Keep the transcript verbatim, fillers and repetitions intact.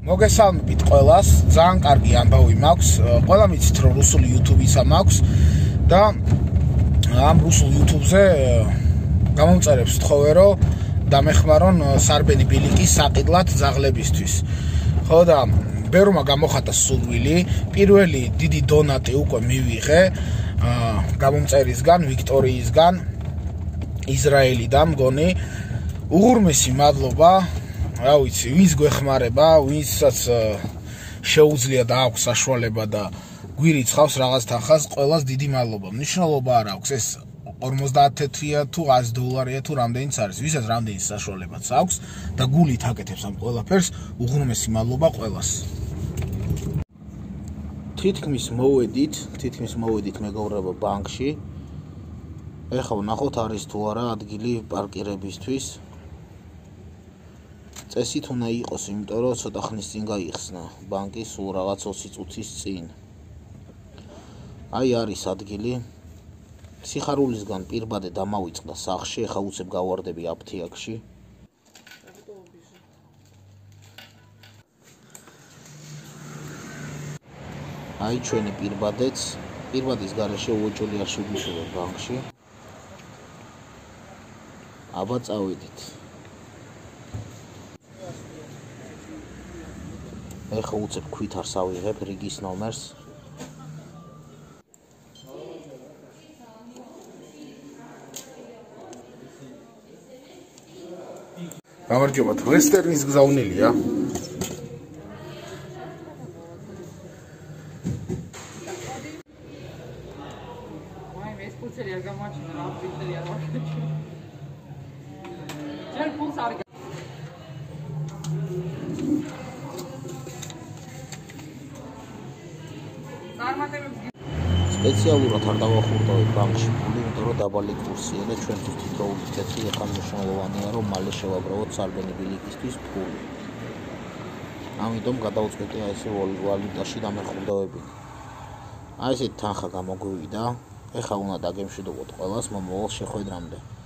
მოგესალმებით ყველას, ძალიან კარგი ამბავი მაქვს. ყველა მიცით რომ რუსული YouTube-ისა მაქვს და ამ რუსულ YouTube-ზე გამომწერებს ვთხოვე რომ დამეხმარონ სარბენი ბილიკის საყიდლად ძაღლებისთვის. ხო და ბევრმა გამოხატა სურვილი, პირველი დიდი დონატი უკვე მივიღე გამომწერისგან, ვიქტორიისგან, ისრაელიდან მგონი. უღურმესი მადლობა. რა ვიცი, ვინც გვეხმარება, ვინცაც შეუძლია და აქვს საშუალება და გვირიცხავს რაღაც თანხას, ყველას დიდი მადლობა. მნიშვნელობა არ აქვს ეს ორმოცდაათ თეთრია თუ ათი დოლარია თუ რამდენიც არის, ვისაც რამდენი საშუალებაც აქვს და გულით აკეთებს ამ ყველაფერს, უღრმესი მადლობა ყველას. თითქმის მოვედით, თითქმის მოვედით მეგობრებო ბანკში. ეხლა ვნახოთ არის თუ არა ადგილი პარკირებისთვის. წესით უნდა იყოს, იმიტომ რომ ცოტა ხნის წინ გაიხსნა ბანკი, სულ რაღაც ოცი წუთის წინ. აი არის ადგილი. სიხარულისგან პირბადე დამავიწყდა სახლში, ეხლა უცებ გავარდები აფთიაქში. აი ჩვენი პირბადეც, პირბადის გარეშე უეჭველი არ შეგვიშურა ბანკში. აბა წავედით. ეხლა უცებ ქვითარს ავიღებ რიგის ნომერს. გამარჯობათ, ვესტერნის გზავნილია. აი, ეს ფუცელი არ გამოაჩინა, რა ფუცელი არ გამოაჩინა. ჯერ ფულს არ სპეციალურად არ დავახურდავით ბანკში ფული, იმიტომ რომ დაბალი კურსია და ჩვენთვის თითოეული თეთრი ეხლა მნიშვნელოვანია, რომ მალე შევაგროვოთ სარბენი ბილიკისთვის ფული. ამიტომ გადავწყვეტე აი ესე ვალუტაში დამეხურდავები. აი ესე თანხა გამოგვივიდა. ეხლა უნდა დაგემშვიდობოთ ყველას მომავალ შეხვედრამდე.